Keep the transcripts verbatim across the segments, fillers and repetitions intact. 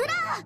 裏。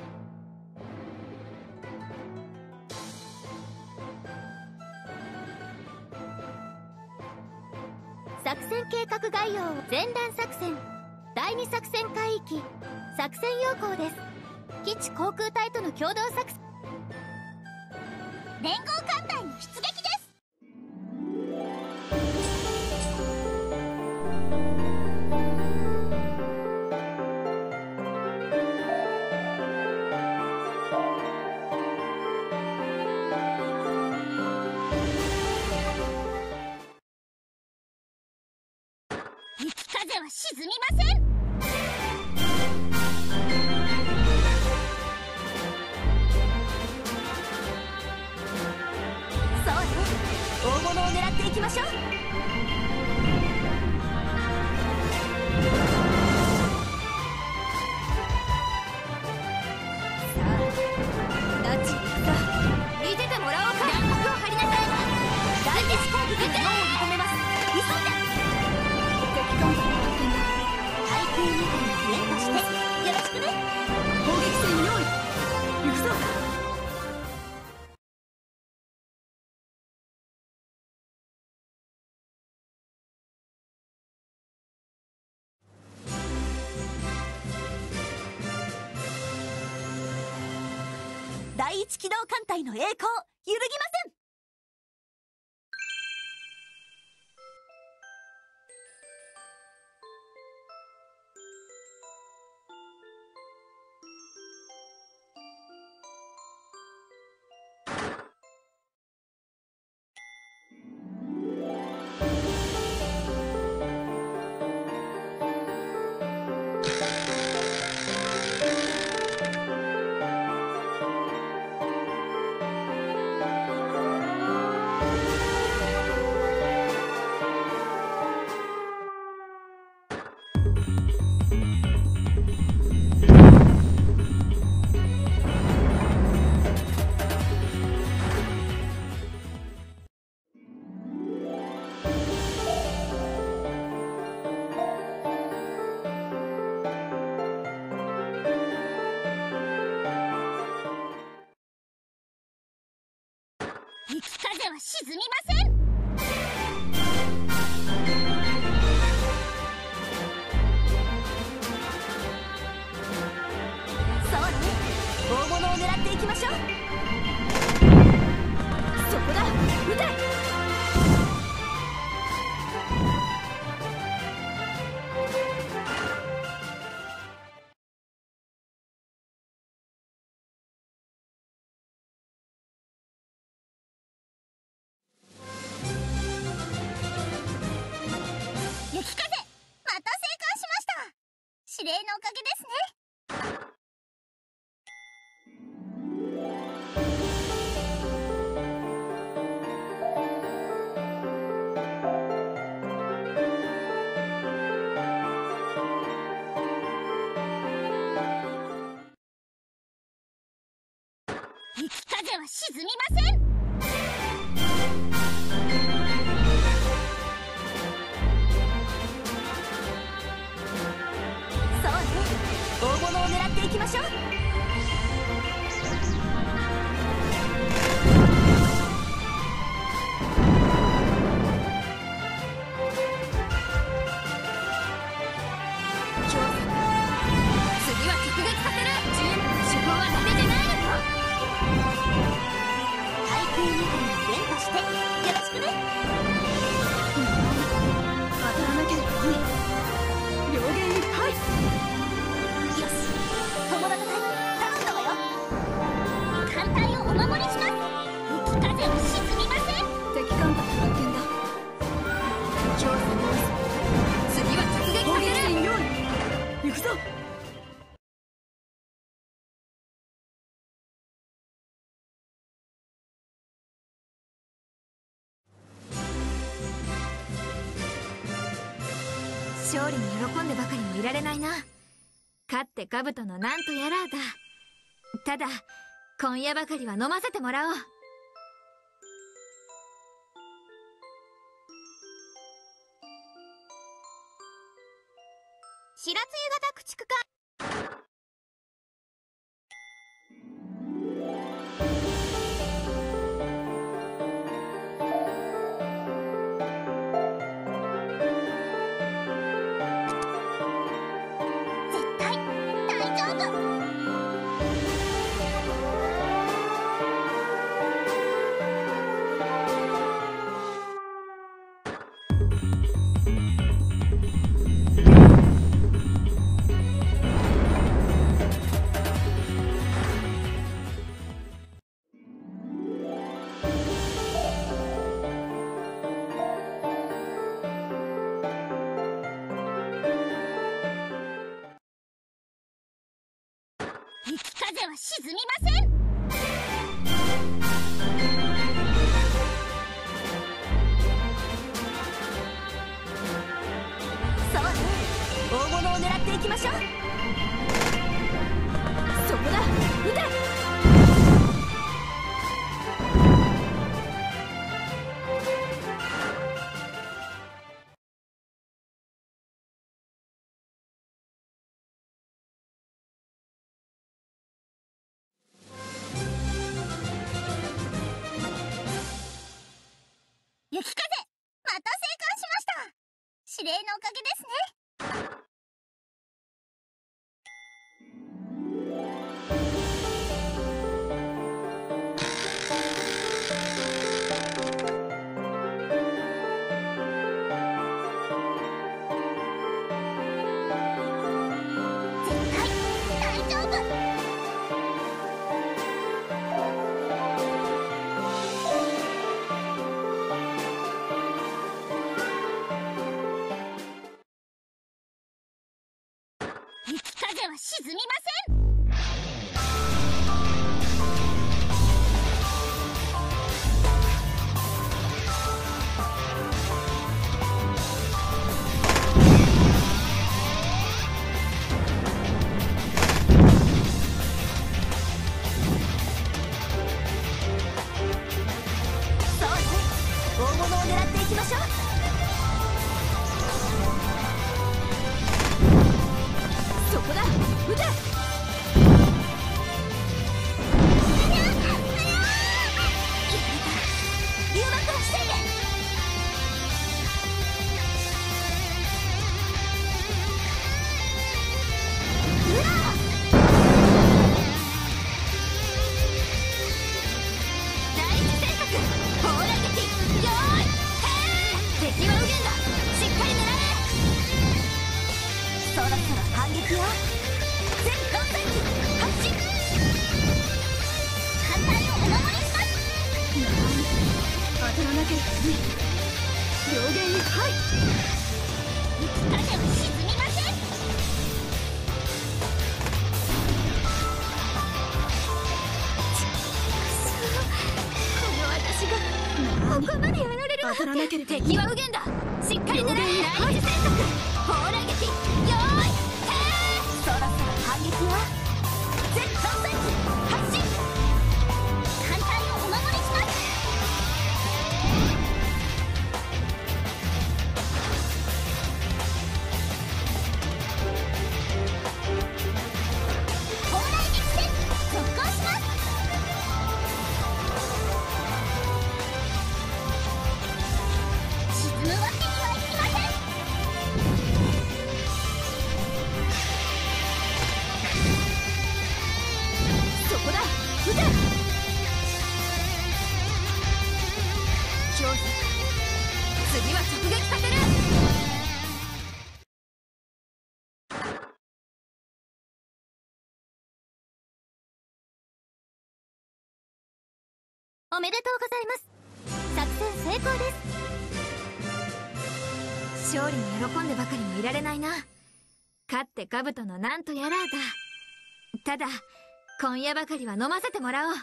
作戦計画概要。前段作戦第二作戦海域作戦要項です。基地航空隊との共同作戦。連合艦隊の出撃です。敵風は沈みません。大物を狙っていきましょう。さあナッチ、さあ見ててもらおうか。弾幕を張りなさい。大敵攻撃の脳を認めます。急いで。敵艦隊の発見だ。対空にほん連覇してよろしくね。攻撃戦用意。行くぞ。第一機動艦隊の栄光揺るぎません。敵風は沈みません。そうね、大物を狙っていきましょう。そこだ、撃て。雪風、また生還しました。指令のおかげですね。敵風は沈みません。大物を狙っていきましょう。今日次は直撃させる。主砲はダメじゃないのよ。対空にほん連覇してよろしくね。当たらなければいい。両弦いっぱい。よし、友達隊頼んだわよ。艦隊をお守りします。敵風は沈みません。敵艦隊発見だ。今日攻めます。次は直撃させる。攻撃戦用意。行くぞ。勝利に喜んでばかりもいられないな。勝って兜のなんとやらだ。ただ今夜ばかりは飲ませてもらおう。白露型駆逐艦は沈みません。そうね、大物を狙っていきましょう。そこだ、撃て。雪風、また生還しました。指令のおかげですね。絶対大丈夫。雪風は沈みません。そうね、大物を狙っていきましょう。そこだ、撃て。誘爆を防いで。うわっ、第一戦策、砲雷撃、よーい、へー。敵は右舷だ、しっかり狙え。そろそろ反撃よ。全艦載機発進。艦隊をお守りします。当たらなければね。両舷にはい。雪風は沈みません。この私がここまでやられるわ。当たらなければ敵は右舷だ、しっかり狙え。第一戦策、砲雷撃、よーい、へー。そろそろ反撃よ。全艦載機発進。艦隊をお守りします。砲雷撃戦続行します。沈むわけにはいきません。そこだ、撃て。強制、次は直撃させる。おめでとうございます。作戦成功です。勝利に喜んでばかりもいられないな。勝って兜のなんとやらだ。ただ今夜ばかりは飲ませてもらおう。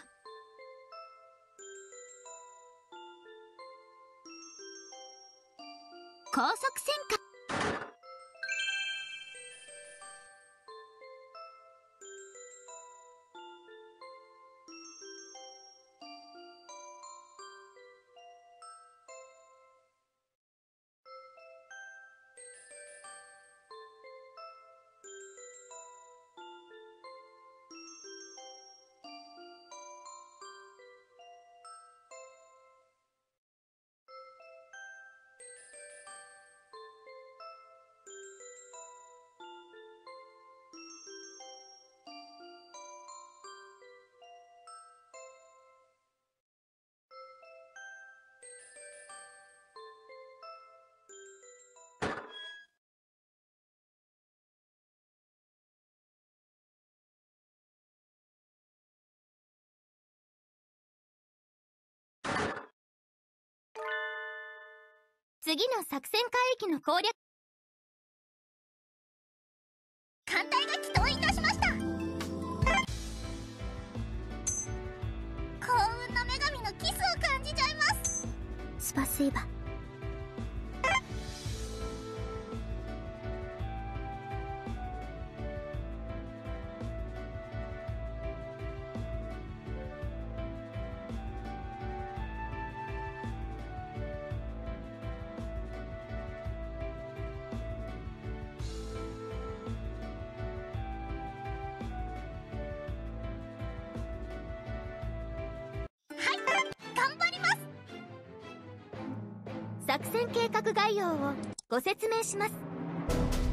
高速戦火。次の作戦海域の攻略。艦隊が起動いたしました。 パスイバ。作戦計画概要をご説明します。